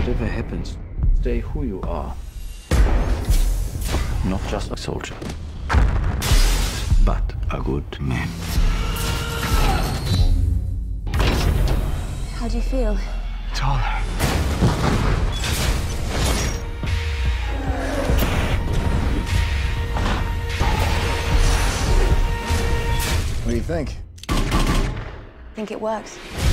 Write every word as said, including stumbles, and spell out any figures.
Whatever happens, stay who you are. Not just a soldier, but a good man. How do you feel? Taller. What do you think? Think it works?